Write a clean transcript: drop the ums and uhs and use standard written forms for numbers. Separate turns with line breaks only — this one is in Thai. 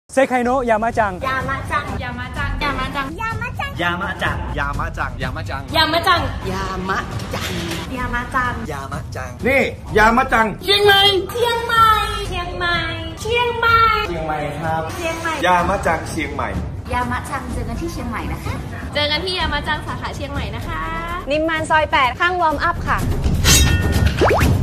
เซไคโนะยามาจัง
ยามะจังยามะจังยามะจังยามะจัง
ยามะจังยามะจังยามะจัง
ยามะจัง
ยามะจัง
ยามะจัง
ยามะจัง
นี่ยามะจัง
เชียงใหม่เชียงใหม่เชียงใหม่เชียงใหม่
เชียงใหม่ครับ
เชียงใหม่
ยามะจังเชียงใหม่
ยามะจังเจอกันที่เชียงใหม่นะคะ
เจอกันที่ยามะจังสาขาเชียงใหม่นะคะ
นิมมานซอย 8 ข้างวอร์มอัพค่ะ